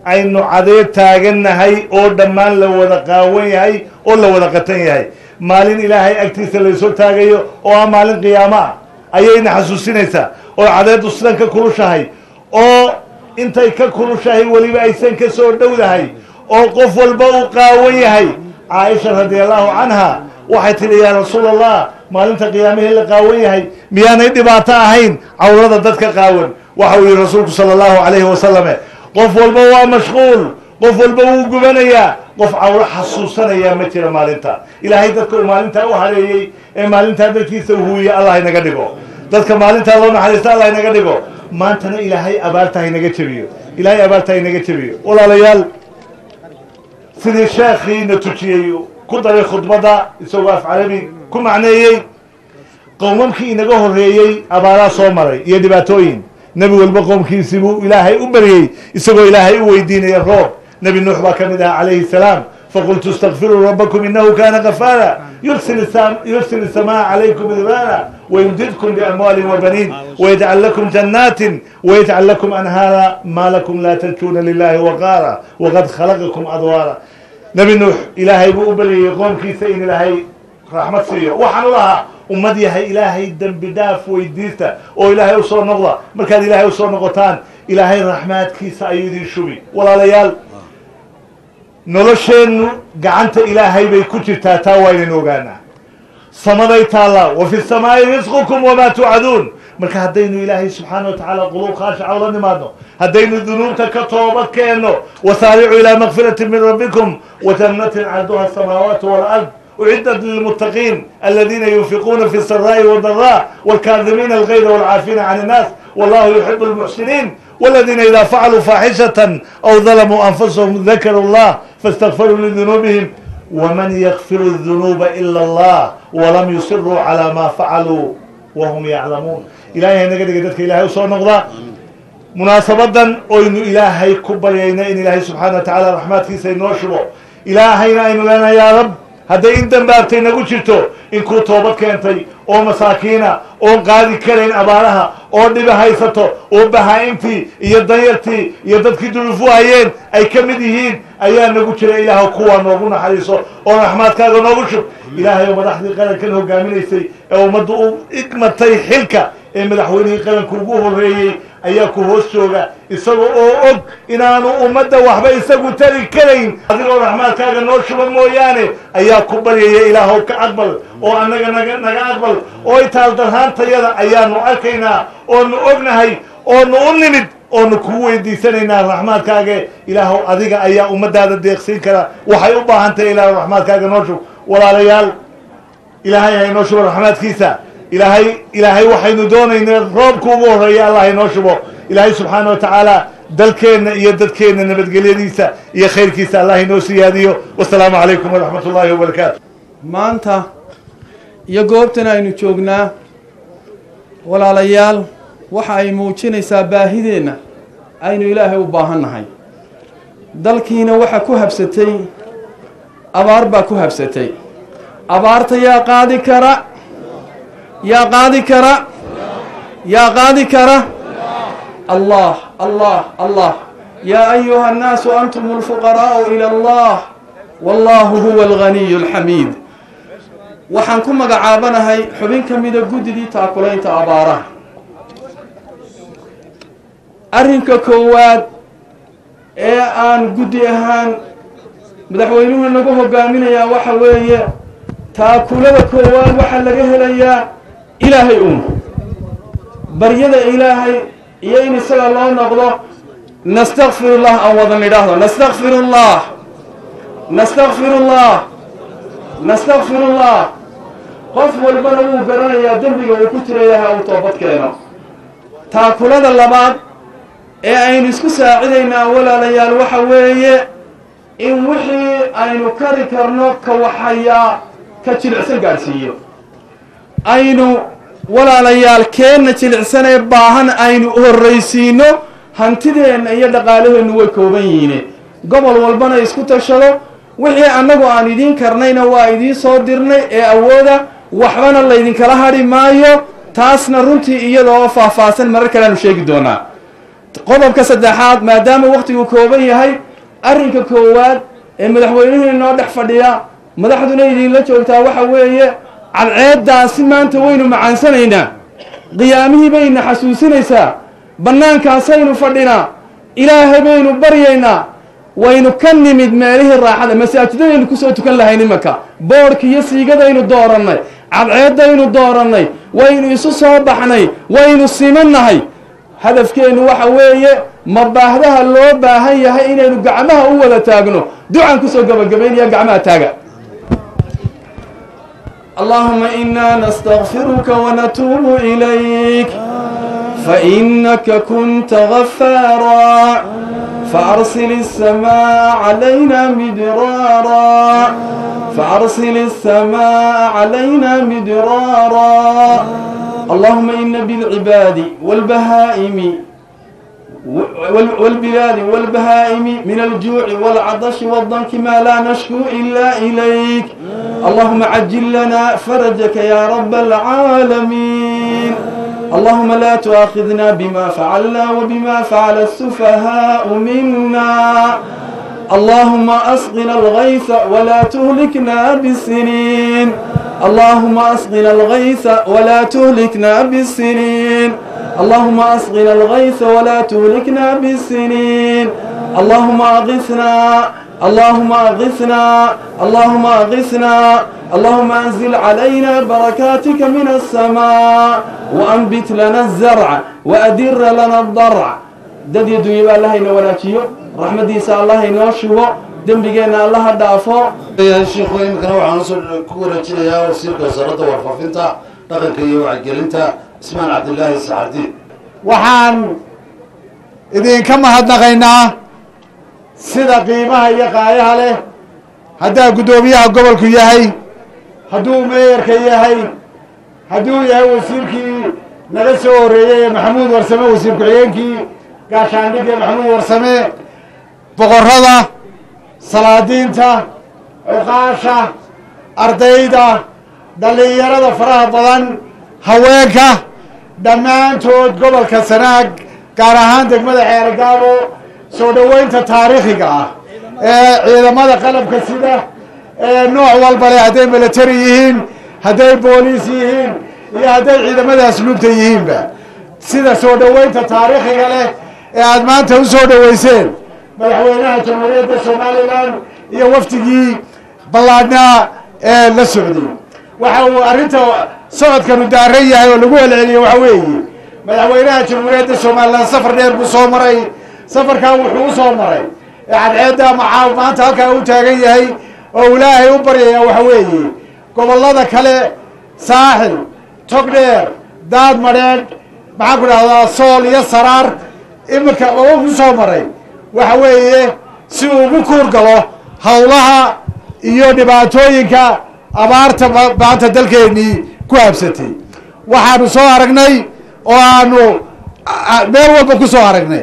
aynu cadeed taagannahay oo dhammaan la wada qaawan yahay oo la wada qatan yahay maalin ilaahay agtiisa laysoo taagayo oo ah maalin qiyaamo ah ayayna xasuusinaysaa oo cadeeddu sidan ka kulushahay oo intay ka kulushahay weliba aysan ka soo dhowdahay oo qof walba uu qaawan yahay caaisha radiallahu canha waxay tidhi yaa rasuul allah maalinta qiyaamihii la qaawan yahay miyaanay dhibaato ahayn cawrada dadka qaawan waxa uu yihi rasuulku sala allahu calayhi wasalame qof walba waa mashquul qof walba wuu gubanayaa qof cawro xasuusanayaa ma jira maalinta ilaahay dadka uu maalintaa u hareeyey ee maalintaa dadkiisa u huwiye allah inaga dhigo dadka maalintaa loo naxariista allah inaga dhigo maantana ilaahay abaarta haynaga jebiyo ilaahay abaarta haynaga jebiyo walaalayaal sidii sheekhiina tujiyey ku daray khudbadda isagoo af carabi ku macneeyey qowmamkii inaga horreeyey abaaraa soo maray iyo dhibaatooyin nebi walba qoomkiisii buu ilaahay u baryey isagoo ilaahay u weydiinaya roob nebi nuux baa ka mid aha calayhi salaam faqultu istakfiruu rabbakum inahu kana gafaara yursil الsamaaa calaykum idraara wayumdidkum biamwaalin wabaniin wayajcal lakum jannaatin wayajcal lakum anhaara maa lakum laa tarjuuna lilahi waqaara waqad khalaqakum adwaara nebi nuux ilaahay buu u baryayey qoomkiisa in ilaahay raxmad siiyo waxaanu lahaa ummad yahay ilaahay dembi dhaaf weydiista oo ilaahay u soo noqda markaad ilaahay u soo noqotaan ilaahay raxmaadkiisa ayuu idin shubi walaalayaal nolosheennu gacanta ilaahay bay ku jirtaa taa waa inaynu ogaanaa samaday taallaa wa fi samaa'i risqukum wamaa tuucaduun marka haddaynu ilaahay subxaana wa tacaala quluub khaashica ula nimaadno haddaynu dunuubta ka toobad keenno wasaaricuu ilaa makfiratin min rabbikum wa jannatin carduha asamaawaatu walard أعدت للمتقين الذين ينفقون في السراء والضراء والكاظمين الغيظ والعافين عن الناس والله يحب المحسنين والذين إذا فعلوا فاحشة أو ظلموا أنفسهم ذكروا الله فاستغفروا لذنوبهم ومن يغفر الذنوب إلا الله ولم يصروا على ما فعلوا وهم يعلمون إلهي نقدر قدرك إلهي وصور نقضى مناسبة أين إلهي كبرينا إن إلهي سبحانه وتعالى رحمته سينوشبه إلهينا إن لنا يا رب hadday in dambaabtay nagu jirto inkuu toobad keentay oo masaakiina oon qaadi karayn abaaraha oo dhiba haysato oo bahaa-imtii iyo danyartii iyo dadkii dulufu hayeen ay ka mid yihiin ayaa nagu jira ilaah kuwaa noogu naxariiso oo raxmaadkaaga noogu shub ilaahay oo madaxdii qarankan hogaaminaysay ee ummaddu u igmatay xilka ee madaxweynihii qaranku ugu horreeyey ayaa ku hoos jooga isaga oo og inaanu ummadda waxba isagu tari karayn adigoo raxmaadkaaga noo shuba mooyaane ayaa ku baryaya ilaahow ka aqbal oo annaga naga naga aqbal oo itaal darhaantayada ayaanu arkaynaa oonu ognahay oonu u nimid oonu kuu weydiisanaynaa raxmaadkaaga ilaahow adiga ayaa ummaddaada deeqsiin kara waxay u baahan tahay ilaahow raxmaadkaaga noo shub walaalayaal ilaahay hay noo shubo raxmaadkiisa ilaahay ilaahay waxaynu doonaynaa roobka ugu horreeya allah inoo shubo ilaahay subxaana wa tacaala dalkeenna iyo dadkeenna nabadgelyadiisa iyo khayrkiisa allah inoo siyaadiyo wasalaamu calaykum waraxmat ullaahi wabarakaatu maanta iyo goobtan aynu joognaa walaalayaal waxa ay muujinaysaa baahideenna aynu ilaahay u baahan nahay dalkiina waxa ku habsatay abaar baa ku habsatay abaarta yaa qaadi kara yaa qaadi kara yaa qaadi kara allah allah allah yaa ayuha annaasu antum alfuqaraa'u ila allah wallahu huwa alganiyu alxamiid waxaan ku magacaabanahay xubin ka mida guddidii taakulaynta abaaraha arrinka koowaad ee aan guddi ahaan madaxweynuhu nagu hogaaminayaa waxa weeye taakulada koowaad waxaa laga helayaa ilaahay uun baryada ilaahay iyo in isaga loo noqdo nastakfirullah aan wada nidhaahdo nastakfirullah nastakfirullah nastakfirullah qof walbana wuu garanayaa dembiga uu ku jira ilaahay uu toobad keeno taakulada labaad ee aynu isku saacidaynaa walaalayaal waxa weeye in wixii aynu kari karno ka waxayaa ka jilicsan gaadhsiiyo aynu walaalayaal keenna jilicsanee baahan aynu horraysiino hantideenna iyo dhaqaalaheennu way kooban yihiine gobol walbana isku tashado wixii annagu aan idiin karnayna waa idiin soo dirnay ee awooda waxbana laydinkala hadhi maayo taasna runtii iyadoo faahfaahsan marar kale aanu sheegi doonaa qodobka saddexaad maadaama wakhtigu kooban yahay arrinka koowaad ee madaxweynuhu inoo dhex fadhiya madaxduna idinla joogtaa waxa weeye cadceeddaasi maanta waynu macaansanaynaa qiyaamihii bayna xasuusinaysaa bannaankaasaynu fadhinaa ilaahay baynu baryaynaa waynu ka nimid meelihii raaxada masaajidadaynu kusoo tukan lahayn imanka boodhka iyo siigadaynu doorannay cadceeddaynu doorannay waynu isu soo baxnay waynu simannahay hadafkeennu waxa weeye mabaahdaha loo baahan yahay inaynu gacmaha u wada taagno ducaan kusoo gabagabaynaya gacmaha taaga اللهم إنا نستغفرك ونتوب إليك فإنك كنت غفارا فأرسل السماء علينا مدرارا فأرسل السماء علينا مدرارا اللهم إن بالعباد والبهائم والبلاد والبهائم من الجوع والعطش والضنك ما لا نشكو إلا إليك اللهم عجل لنا فرجك يا رب العالمين اللهم لا تؤاخذنا بما فعلنا وبما فعل السفهاء منا اللهم أسقنا الغيث ولا تهلكنا بالسنين اللهم أسقنا الغيث ولا تهلكنا بالسنين اللهم أسقنا الغيث ولا تهلكنا بالسنين اللهم أغثنا اللهم أغثنا اللهم أغثنا اللهم أنزل علينا بركاتك من السماء وأنبت لنا الزرع وأدر لنا الضرع دد يدوي الله ينوراتيو رحمتي سا الله ينوشو دنبينا الله دافو يا شيخ وين كانوا وحنا كورة يا وسيرك وزارة ورفاقنتا دقنك iyo wacgelinta ismaan cabdillaahi saxardi waxaan idinka mahadnaqaynaa sida qiimaha iyo qaayaha leh haddaa guddoomiyaha gobolku yahay hadduu meeyarka yahay hadduu yahay wasiirkii naga soo horreeyey ee maxamuud warsame wasiir ku-xigeenkii gaashaandhig ee maxamuud warsame boqorrada salaadiinta cuqaasha ardayda dhallinyarada faraha badan haweenka dhammaantood gobolka sanaag gaar ahaan degmada xeergaabo soo dhoweynta taariikhiga ah ee ciidamada qalabka sida ee nooc walba leh hadday military yihiin hadday booliis yihiin iyo hadday ciidamada asluubta yihiinba sida soo dhoweynta taariikhiga leh ee aada maanta u soo dhoweyseen madaxweynaha jamhuuriyadda somalilan iyo wafdigii ballaadhnaa ee la socday waxa uu arrinta socodkanu daaran yahay oo lagu celceliyo waxa weeye madaxweynaha jamhuuriyadda somalilan safar dheer buu soo maray safarkaa wuxuu u soo maray ee cadceedda macaa maanta halkaa u taagan yahay oo ilaahay u baryaya waxa weeye gobollada kale saaxil togdheer daad madheedh maxaan ku dhahdaa sool iyo saraar iminka oo u soo maray waxa weeye si uu ugu kuur galo howlaha iyo dhibaatooyinka abaarta maanta dalkeennii ku habsatay waxaanu soo aragnay oo aanu meel walba ku soo aragnay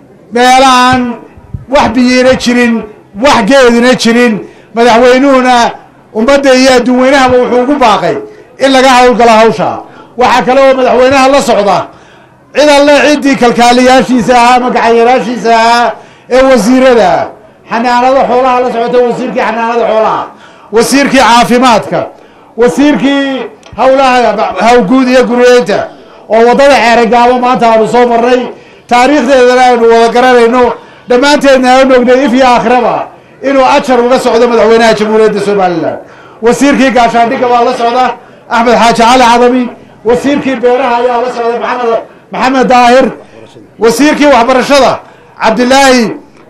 meelaaan wax biyiina jirin wax geedina jirin madaxweynuhuna ummadda iyo adduun weynahaba wuxuu ugu baaqay in laga howlgalo hawsha waxaa kale oo madaxweynaha la socda cid alle ciddii kalkaaliyaashiisa ahaa ama gacanyaraashiisa ahaa ee wasiirada xanaanada xoolaha la socota wasiirkii xanaanada xoolaha wasiirkii caafimaadka wasiirkii howlaha hawguud iyo guryeynta oo waddada xeeragaabo maanta aanu soo marnay taariikhdeedana aynu wada garanayno dhammaanteedna aanu ognay if iyo aakhiraba inuu ajar uga socdo madaxweynaha jamhuuriyadda somalilan wasiirkii gaashaandhigga baa la socda axmed xaaji cali cadami wasiirkii beeraha ayaa la socda maxamed maxamed daahir wasiirkii waxbarashada cabdilaahi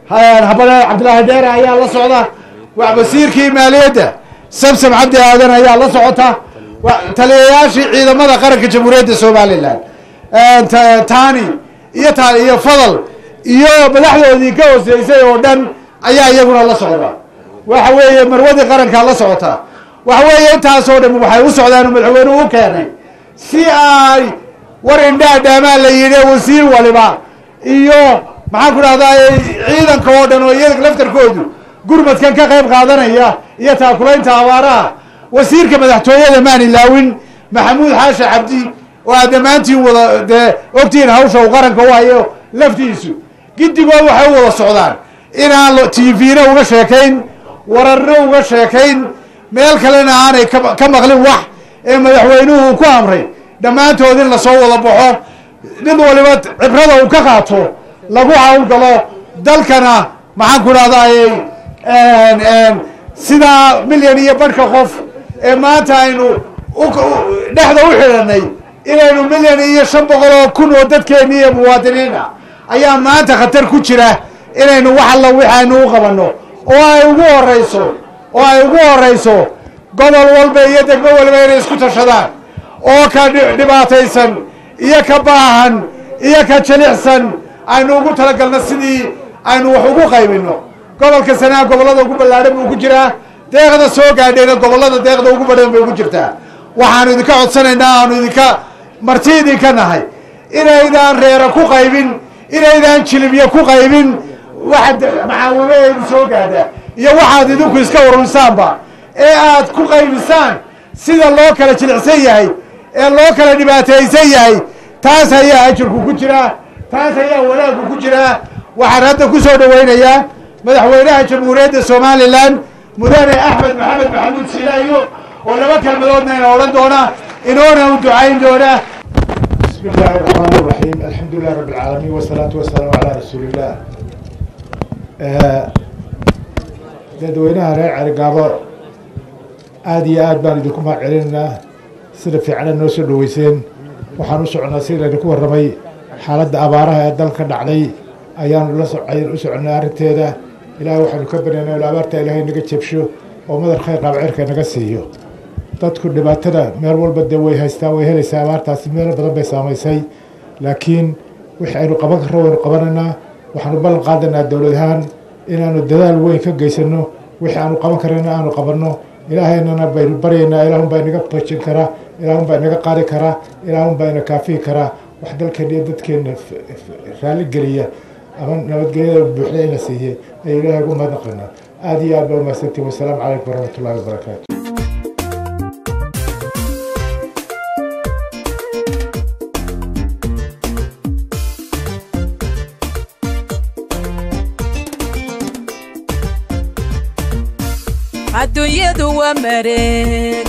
cabdilaahi dheere ayaa la socda wasiirkii maaliyadda samsam cabdi aadan ayaa la socota taliyayaashii ciidamada qaranka jamhuuriyadda somalilan tani iyo ta iyo fadal iyo madaxdoodii ka hooseysay oo dhan ayaa iyaguna la socda waxa weeye marwadii qarankaa la socota waxa weeye intaasoo dhan waxay u socdaan madaxweynuhu u keenay si ay war indhaa dhaamaa la yidhi wasiir waliba iyo maxaan ku dhahdaa ciidanka oo dhan oo iyaga laftarkoodu gurmadkan ka qayb qaadanaya iyo taakulaynta abaaraha wasiirka madaxtooyada maan ilaawin maxamuud xaashi cabdi oo aad dhammaantiin wada dee ogtihiin hawsha uu qaranka u hayo laftiisu giddigood waxay u wada socdaan inaan t v-na uga sheekayn wararna uga sheekayn meel kalena aanay ka maqlin wax ee madaxweynuhu ku amray dhammaantood in lasoo wada baxo mid waliba cibrada uu ka qaato lagu hawlgalo dalkana maxaan ku dhahdaayey sidaa milyan iyo badhka qof ee maanta aynu dhexda u xidhanay inaynu milyan iyo shan boqol oo kun oo dadkeenni iyo muwaadiniina ayaa maanta khatar ku jira inaynu wax alla wix aynu u qabanno oo ay ugu horayso oo ay ugu horayso gobol walba iyo degmo walba inay isku tashadaan oo ka dhibaataysan iyo ka baahan iyo ka jilicsan aynu ugu talagalno sidii aynu wax ugu qaybinno gobolka Sanaag gobollada ugu ballaadhan buu ku jiraa deeqda soo gaadhayna gobollada deeqda ugu badan bay ku jirtaa waxaanu idinka codsanaynaa aanu idinka marti idinka nahay inaydaan reera ku qaybin inaydaan jilibyo ku qaybin waxa maxaawimeedu soo gaadha iyo waxaad idinku iska warunsaanba ee aad ku qaybisaan sida loo kala jilicsan yahay ee loo kala dhibaataysan yahay taas ayaa ajirku ku jiraa taas ayaa wanaagku ku jiraa waxaan hadda ku soo dhawaynayaa madaxweynaha jamhuuriyadda somalilan mudane axmed maxamed maxamuud silaayo oo laba kelmadoodna ina odhan doona inoona u ducayn doona بسم الله الرحمن الرحيم الحمد لله رب العالمين والصلاة والسلام على رسول الله dadweynaha reer Cerigabo aad iyo aad baan idinku mahadcelinaa sida fiican noo soo dhaweyseen waxaan u soconaa si la ku warramay xaaladda abaaraha ee dalka dhacday ayaan la socay u soconaa arinteeda ilaahay waxaanu ka baryaynaa in abaarta ilaahay naga jabsho oo madar khayr qab cirka naga siiyo dadku dhibaatada meel walba de way haystaa way helaysaa abaartaasi meel badan bay saamaysay laakiin wixii aynu qaban karro waynu qabanaynaa waxaanu ballan qaadanaa dowlad ahaan inaanu dadaal weyn ka geysano wixii aanu qaban karayna aanu qabanno ilaahaynana baynu baryaynaa ilaahun baa inaga bajin karaa ilaahun baa inaga qaadi karaa ilaahun baa ina kaafiyi karaa wax dalkeenna iyo dadkeenna raalli geliya ama nabadgelyada buuxda ina siiyey ayuu ilaahay ugu mahadnaqanaa aad iyo aad baa umahadsantihin wasalaamu calaykum waraxmatullahi wabarakaatu adduunyadu waa mareeg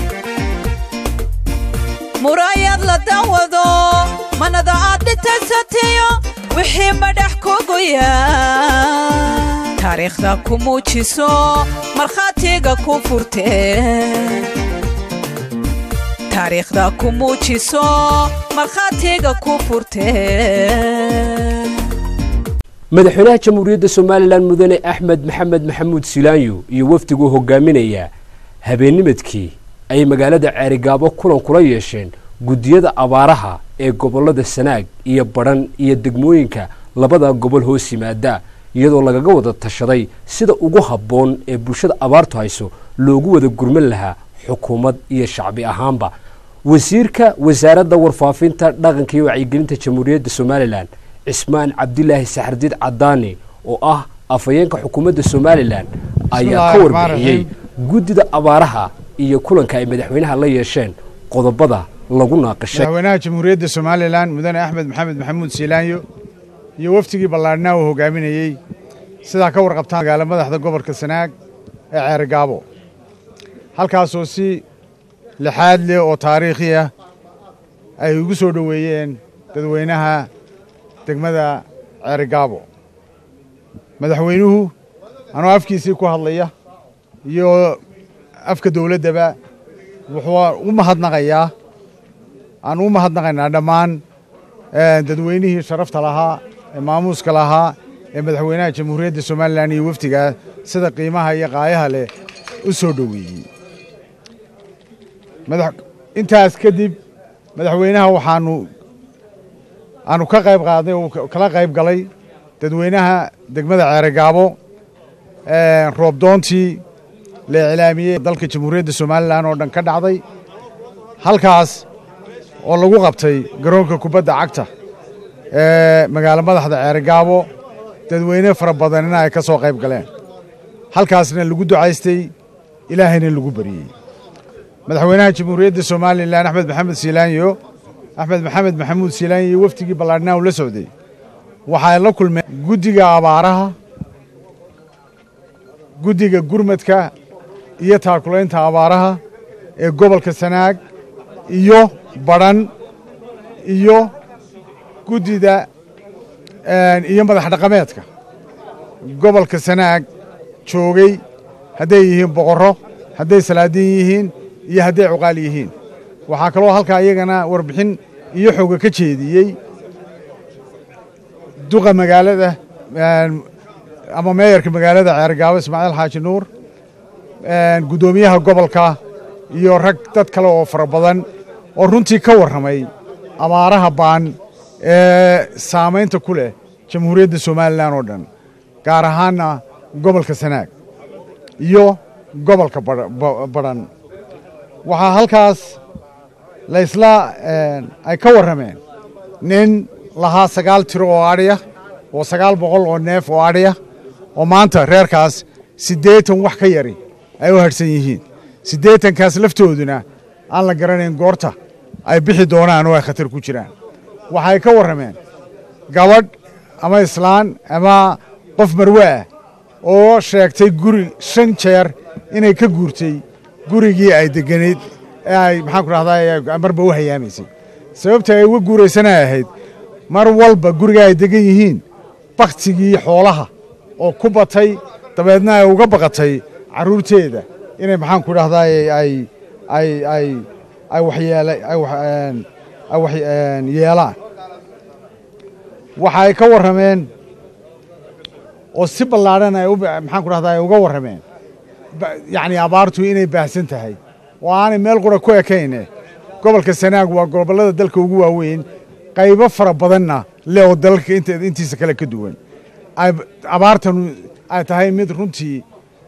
muraayad la daawado manada aad dhitaysatiyo wixii madhax kugu yaa taariikhda ku muujiso markhaatiga ku furteen taariikhda ku muujiso markhaatiga ku furteen madaxweynaha jamhuuriyadda somalilan mudane axmed maxamed maxamuud silaanyo iyo wafdiguu hogaaminaya habeennimadkii ay magaalada Cerigabo kulan kula yeesheen guddiyada abaaraha ee gobollada Sanaag iyo Badhan iyo degmooyinka labada gobol hoos yimaada iyadoo lagaga wada tashaday sida ugu habboon ee bulshada abaartu hayso loogu wada gurman lahaa xukuumad iyo shacbi ahaanba wasiirka wasaaradda warfaafinta dhaqanka iyo wacyigelinta jamhuuriyadda somalilan cismaan cabdilaahi saxardiid cadaani oo ah afayeenka xukuumadda somalilan ayaa ka warbixiyey guddida abaaraha iyo kulanka ay madaxweynaha la yeesheen qodobada lagu naaqashay madaxweynaha jamhuuriyadda somalilan mudane axmed maxamed maxamuud siilaanyo iyo waftigii ballaadhnaa uu hogaaminayey sidaa ka warqabtaan magaalo madaxda gobolka Sanaag ee Cerigabo halkaasoo si lixaad leh oo taariikhi ah ay ugu soo dhaweeyeen dadweynaha degmada Cerigabo madaxweynuhu anoo afkiisii ku hadlaya iyo afka dawladdaba wuxuu u mahadnaqayaa aan u mahadnaqaynaa dhammaan dadweynihii sharafta lahaa ee maamuuska lahaa ee madaxweynaha jamhuuriyadda somalilan iyo wafdiga sida qiimaha iyo qaayaha leh u soo dhaweeyey intaas kadib madaxweynaha waxaanu aanu ka qayb qaadnay oo kala qayb galay dadweynaha degmada Cerigabo ee roobdoontii la ilaamiyay dalka jamhuuriyadda somalilan oo dhan ka dhacday halkaas oo lagu qabtay garoonka kubadda cagta ee magaalo madaxda Cerigabo dadweyne fara badan ay ka soo qayb galeen halkaasna lagu ducaystay ilaahayna lagu bariyay madaxweynaha jamhuuriyadda somalilan axmed maxamed siilaanyo axmed maxamed maxamuud siilaanyo waftigii ballaadhnaa uu la socday waxay la kulmeen guddiga abaaraha guddiga gurmadka iyo taakulaynta abaaraha ee gobolka Sanaag iyo Badhan iyo guddida iyo madax dhaqameedka gobolka Sanaag joogay hadday yihiin boqorro hadday salaadiin yihiin iyo hadday cuqaal yihiin waxaa kaloo halkaa iyagana warbixin iyo xooga ka jeediyey duqa magaalada ama meeyarka magaalada Ceergaabo Ismaaciil Xaaji Nuur gudoomiyaha gobolka iyo rag dad kale oo fara badan oo runtii ka warramay abaaraha baan ee saamaynta ku leh jamhuuriyadda Soomaaliland oo dhan gaar ahaanna gobolka Sanaag iyo gobolka Badhan waxaa halkaas la isla ay ka warrameen nin lahaa sagaal tiro oo adhiya oo sagaal boqol oo neef oo adhiya oo maanta reerkaas siddeetan wax ka yari ay u harsan yihiin siddeetankaas laftooduna aan la garanayn goorta ay bixi doonaan oo ay khatar ku jiraan waxay ka warrameen gabadh ama islaan ama qof marwe ah oo sheegtay guri shan jeer inay ka guurtay gurigii ay degganayd ee ay maxaan ku dhahdaa marba u hayaamaysay sababta ay uga guuraysana ahayd mar walba guriga ay degan yihiin baktigii xoolaha oo ku batay dabeedna ay uga baqatay carruurteeda inay maxaan ku dhahdaa ay ay ay ay waxyeelay ay wax yeelaan waxa ay ka warrameen oo si ballaadhan ay maxaan ku dhahdaa ay uga warrameen yacni abaartu inay baahsan tahay oo aanay meel qura ku ekayne gobolka Sanaag waa gobollada dalka ugu waaweyn qaybo fara badanna leh oo dalka intiisa kale ka duwan ay abaartan ay tahay mid runtii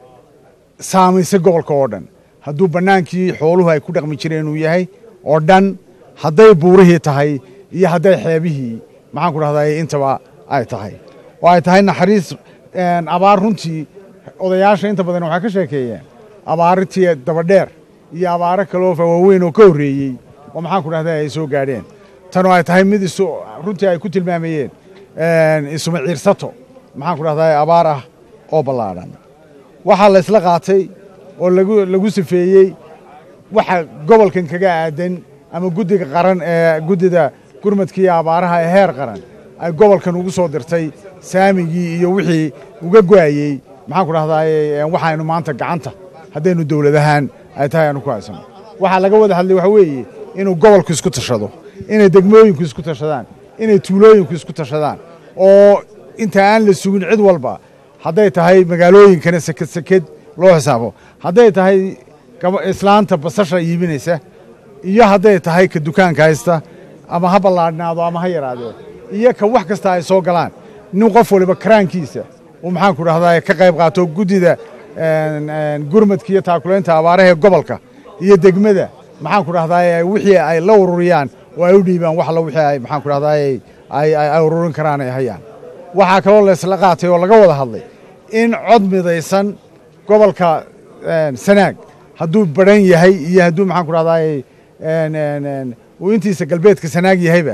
saamaysa gobolka oo dhan hadduu bannaankii xooluhu ay ku dhaqmi jireen uu yahay oo dhan hadday buurihii tahay iyo hadday xeebihii maxaan ku dhahdaa intaba ay tahay oo ay tahay naxariis abaar runtii odayaasha inta badan waxay ka sheekeeyeen abaarintii dabadheer iyo abaaro kaloo waaweyn oo ka horreeyey oo maxaan ku dhahdaa ay soo gaadheen tan oo ay tahay mid isu runtii ay ku tilmaamayeen isuma ciirsato maxaan ku dhahdaa abaar ah oo ballaadhan waxaa la isla qaatay oo lagu lagu sifeeyey waxa gobolkan kaga aadan ama guddiga qaran ee guddida gurmadkii abaaraha ee heer qaran ay gobolkan ugu soo dirtay saamigii iyo wixii uga go'ayey maxaan ku dhahdaa waxaynu maanta gacanta haddaynu dowladahaan ay tahay aanu ku haysano waxaa laga wada hadlay waxa weeye inuu gobolku isku tashado inay degmooyinku isku tashadaan inay tuulooyinku isku tashadaan oo inta aan la sugin cid walba hadday tahay magaalooyinkana seked seked loo xisaabo hadday tahay islaanta basasha iibinaysa iyo hadday tahay ka dukaanka haysta ama ha ballaadhnaado ama ha yaraadee iyo ka wax kasta ay soo galaan nin qof waliba karaankiisa uu maxaan ku dhahdaa ka qayb qaato guddida gurmadka iyo taakulaynta abaaraha ee gobolka iyo degmada maxaan ku dhahdaa wixii ay la ururiyaan oo ay u dhiibaan wax la wixii ay maxaan ku dhahdaa ay ay ururin karaan ay hayaan waxaa kaloo la isla qaatay oo laga wada hadlay in cod midaysan gobolka Sanaag hadduu Badhan yahay iyo hadduu maxaan ku dhahdaa uu intiisa galbeedka Sanaag yahayba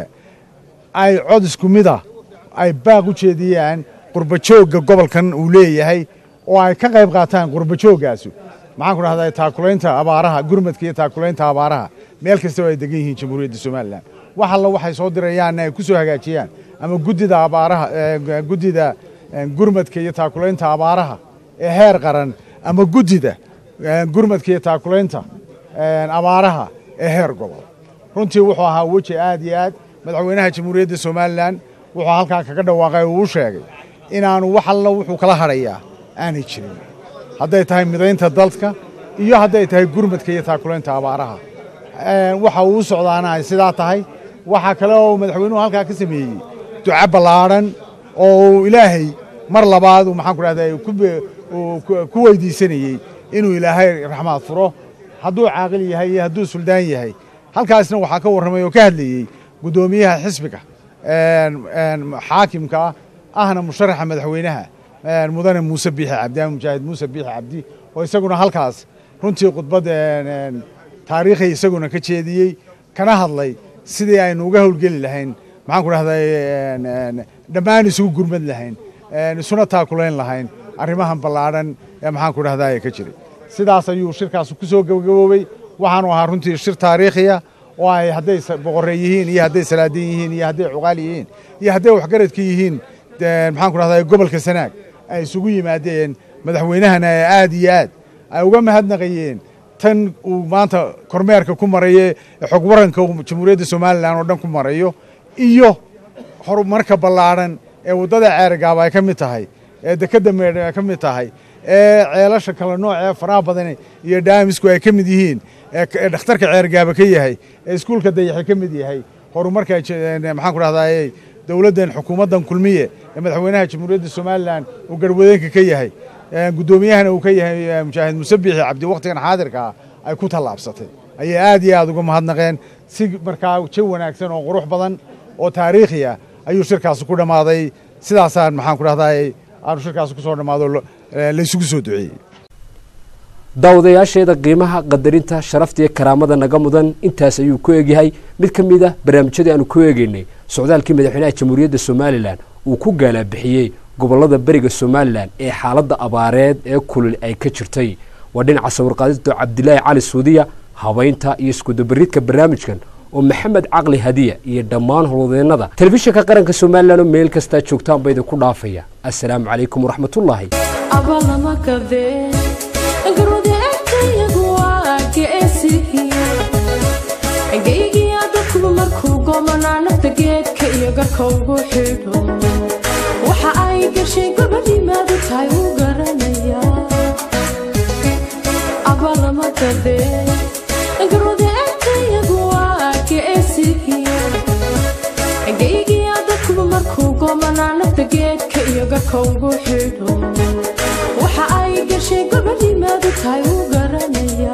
ay cod isku mid ah ay baaq u jeediyaan qurbajoogga gobolkan uu leeyahay oo ay ka qayb qaataan qurbajooggaasi maxaan ku dhahdaa taakulaynta abaaraha gurmadka iyo taakulaynta abaaraha meel kasta oo ay degan yihiin jamhuuriyadda Soomaaliland wax alla waxay soo dirayaan ay ku soo hagaajiyaan ama guddida abaaraha guddida gurmadka iyo taakulaynta abaaraha ee heer qaran ama guddida gurmadka iyo taakulaynta abaaraha ee heer gobol runtii wuxuu ahaa weji aad iyo aad madaxweynaha jamhuuriyadda Soomaaliland wuxuu halkaa kaga dhawaaqay oo uu sheegay inaanu wax alla wuxuu kala hadhayaa aanay jirin hadday tahay midaynta dalka iyo hadday tahay gurmadka iyo taakulaynta abaaraha waxa uu socdaana ay sidaa tahay waxa kale oo madaxweynuhu halkaa ka sameeyey duca ballaadhan oo ilaahay mar labaad uu maxaan ku dhahdaa ku weydiisanayey inuu ilaahay raxmaad furo hadduu caaqil yahay iyo hadduu suldaan yahay halkaasna waxaa ka warramay oo ka hadlayey guddoomiyaha xisbiga xaakimka ahna musharaxa madaxweynaha mudane muuse biixi cabdi ama mujaahid muuse biixi cabdi oo isaguna halkaas runtii khudbad taariikhi isaguna ka jeediyey kana hadlay sidii aynu uga howlgeli lahayn maxaan ku dhahday dhammaan isugu gurmad lahayn isuna taakulayn lahayn arrimahan ballaadhan ee maxaan ku dhahdaa ka jiray sidaas ayuu shirkaas ku soo gabagaboobay waxaanu ahaa runtii shir taariikhiya oo ay hadday boqorre yihiin iyo hadday salaadiin yihiin iyo hadday cuqaal yihiin iyo hadday waxgaradka yihiin maxaan ku dhahdaa gobolka Sanaag ay isugu yimaadeen madaxweynahana aad iyo aad ay uga mahadnaqayeen tan uu maanta kormeerka ku marayo xog waranka Jamhuuriyadda Soomaaliland oo dhan ku marayo iyo horumarka ballaadhan ee wadada Ceergaaba ay ka mid tahay ee dekada Meedho ay ka mid tahay ee ceelasha kala nooc ee faraha badan iyo daamisku ay ka mid yihiin ee dhakhtarka Ceergaaba ka yahay ee iskuulka Dayax ka mid yahay horumarka maxaan ku dhahdaa dawladdan xukuumaddan kulmiye ee madaxweynaha Jamhuuriyadda Soomaaliland uu garwadeenka ka yahay gudoomiyahana uu ka yahay Mujaahid Musabixi Cabdi waqtigan xaadirka ay ku talaabsatay ayay aad iyo aad uga mahadnaqeen si markaa jaw wanaagsan oo qurux badan oo taariikhi ah ayuu shirkaas ku dhamaaday sidaasaan maxaan ku dhahdaa aanu shirkaas ku soo dhamaado la isugu soo duceeyay daawadayaasheeda qiimaha qadarinta sharafta iyo karaamada naga mudan intaas ayuu ku eegyahay mid ka mid ah barnaamijyada aanu ku eegaynay socdaalkii madaxweynaha Jamhuuriyadda Soomaaliland uu ku gaala bixiyay gobolada bariga Soomaaliland ee xaaladda abaareed ee kulul ay ka jirtay waa dhinaca sawir-qaadista Cabdilaahi Cali Suudiya habaynta iyo isku dabaridka barnaamijkan oo Maxamed Caqli Hadiya iyo dhammaan howlwadeennada telefishinka qaranka Soomaaliland oo meel kasta joogtaan bayda ku dhaafaya assalaamu calaykum waraxmatullaahi abalama kade garodeeyagu waa geesihiya geygiya dadku markuu gomanaa nafta geedka iyo garka ugu xidho waxa ay gashay gabadhimaadu tahay u garanaya abalama kade garodeeyagu waa geesihiya geygiya dadku markuu gomanaa nafta geedka iyo garka ugu xidho waxa ay gashay gabadhimaadu tahay u garanaya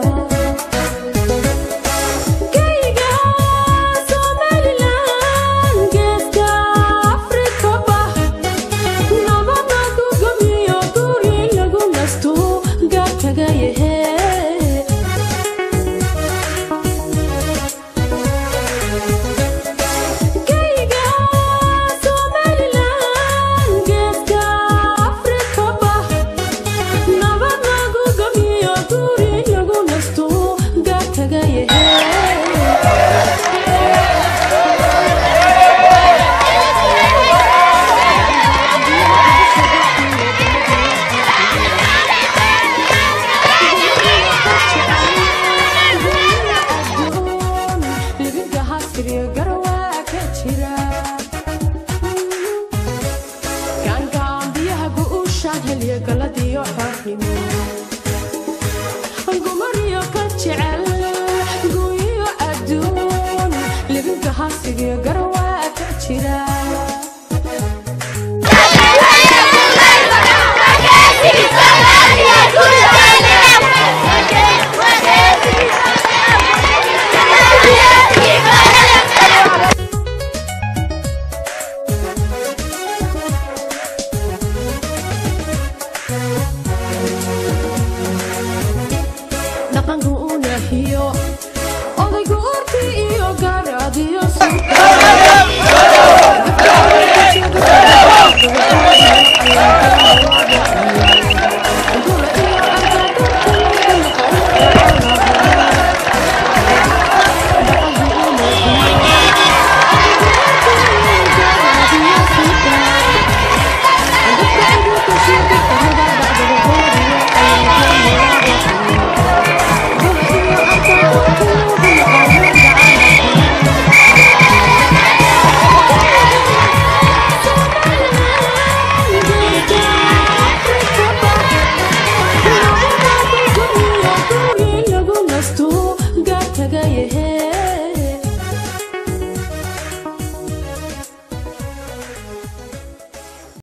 Thank you.